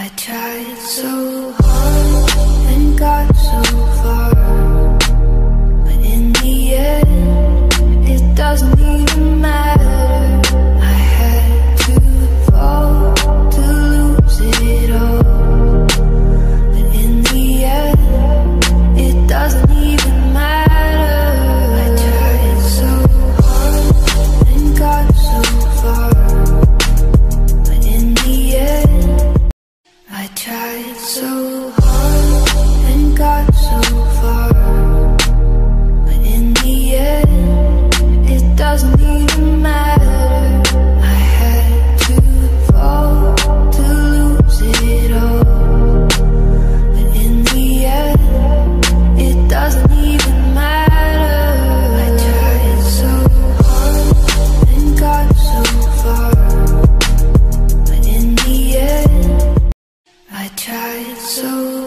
I tried so hard and got so far, but in the end, it doesn't even matter. I had to fall to lose it all, but in the end, it doesn't even matter. I tried so hard and got so far, but in the end, I tried so hard and got so far, but in the end, it doesn't even matter. I had to fall to lose it all, but in the end, it doesn't even matter. I tried so hard and got so far, but in the end, I tried so